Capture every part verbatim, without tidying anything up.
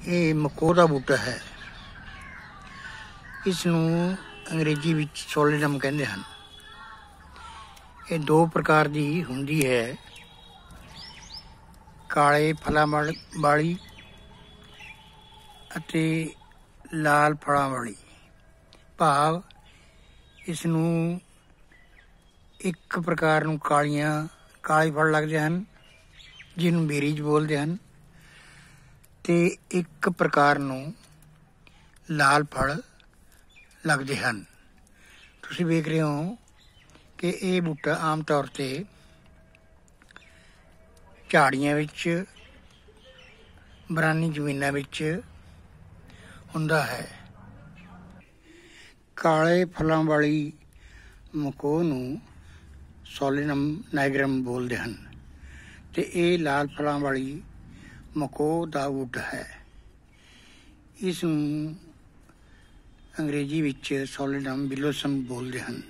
ਇਹ ਮਕੋਹ ਦਾ ਬੂਟਾ ਹੈ। ਇਸ ਨੂੰ ਅੰਗਰੇਜ਼ੀ ਵਿੱਚ ਸੋਲਿਡਮ ਕਹਿੰਦੇ ਹਨ। ਇਹ ਦੋ ਪ੍ਰਕਾਰ ਦੀ ਹੁੰਦੀ ਹੈ, ਕਾਲੇ ਫਲਾਂ ਵਾਲੀ ਅਤੇ ਲਾਲ ਫਲਾਂ ਵਾਲੀ। ਭਾਵ ਇਸ ਨੂੰ ਇੱਕ ਪ੍ਰਕਾਰ ਨੂੰ ਕਾਲੀਆਂ ਕਾਲੇ ਫਲ ਲੱਗਦੇ ਹਨ, ਜਿਹਨੂੰ ਬੇਰੀਜ ਬੋਲਦੇ ਹਨ, ਅਤੇ ਇੱਕ ਪ੍ਰਕਾਰ ਨੂੰ ਲਾਲ ਫਲ ਲੱਗਦੇ ਹਨ। ਤੁਸੀਂ ਵੇਖ ਰਹੇ ਹੋ ਕਿ ਇਹ ਬੂਟਾ ਆਮ ਤੌਰ 'ਤੇ ਝਾੜੀਆਂ ਵਿੱਚ, ਬਰਾਨੀ ਜ਼ਮੀਨਾਂ ਵਿੱਚ ਹੁੰਦਾ ਹੈ। ਕਾਲੇ ਫਲਾਂ ਵਾਲੀ ਮਕੋਹ ਨੂੰ ਸੋਲਿਨਮ ਨਾਈਗਰਮ ਬੋਲਦੇ ਹਨ ਅਤੇ ਇਹ ਲਾਲ ਫਲਾਂ ਵਾਲੀ ਮਕੋਹ ਦਾ ਬੂਟਾ ਹੈ। ਇਸ ਨੂੰ ਅੰਗਰੇਜ਼ੀ ਵਿੱਚ ਸੋਲਿਨਮ ਬਿਲੋਸਮ ਬੋਲਦੇ ਹਨ।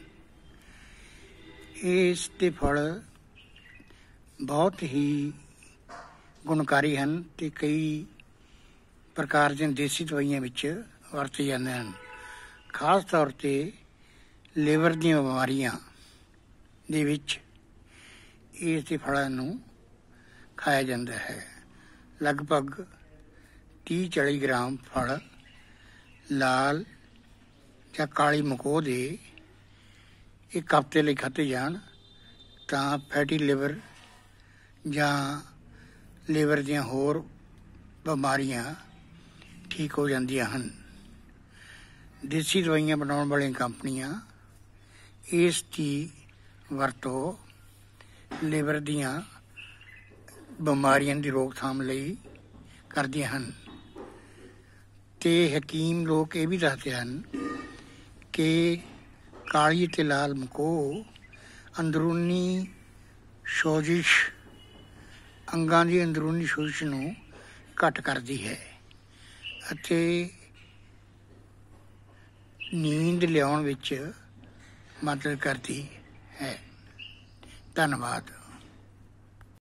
ਇਸ ਦੇ ਫਲ ਬਹੁਤ ਹੀ ਗੁਣਕਾਰੀ ਹਨ ਅਤੇ ਕਈ ਪ੍ਰਕਾਰ ਦੀਆਂ ਦੇਸੀ ਦਵਾਈਆਂ ਵਿੱਚ ਵਰਤੇ ਜਾਂਦੇ ਹਨ। ਖਾਸ ਤੌਰ 'ਤੇ ਲੀਵਰ ਦੀਆਂ ਬਿਮਾਰੀਆਂ ਦੇ ਵਿੱਚ ਇਸ ਦੇ ਫਲਾਂ ਨੂੰ ਖਾਇਆ ਜਾਂਦਾ ਹੈ। ਲਗਭਗ ਤੀਹ ਚਾਲੀ ਗ੍ਰਾਮ ਫਲ ਲਾਲ ਜਾਂ ਕਾਲੀ ਮਕੋਹ ਦੇ ਇੱਕ ਹਫ਼ਤੇ ਲਈ ਖਾਧੇ ਜਾਣ ਤਾਂ ਫੈਟੀ ਲਿਵਰ ਜਾਂ ਲਿਵਰ ਦੀਆਂ ਹੋਰ ਬਿਮਾਰੀਆਂ ਠੀਕ ਹੋ ਜਾਂਦੀਆਂ ਹਨ। ਦੇਸੀ ਦਵਾਈਆਂ ਬਣਾਉਣ ਵਾਲੀਆਂ ਕੰਪਨੀਆਂ ਇਸ ਦੀ ਵਰਤੋਂ ਲਿਵਰ ਦੀਆਂ ਬਿਮਾਰੀਆਂ ਦੀ ਰੋਕਥਾਮ ਲਈ ਕਰਦੀਆਂ ਹਨ ਅਤੇ ਹਕੀਮ ਲੋਕ ਇਹ ਵੀ ਦੱਸਦੇ ਹਨ ਕਿ ਕਾਲੀ ਅਤੇ ਲਾਲ ਮਕੋਹ ਅੰਦਰੂਨੀ ਸੋਜਿਸ਼, ਅੰਗਾਂ ਦੀ ਅੰਦਰੂਨੀ ਸੋਜਿਸ਼ ਨੂੰ ਘੱਟ ਕਰਦੀ ਹੈ ਅਤੇ ਨੀਂਦ ਲਿਆਉਣ ਵਿੱਚ ਮਦਦ ਕਰਦੀ ਹੈ। ਧੰਨਵਾਦ।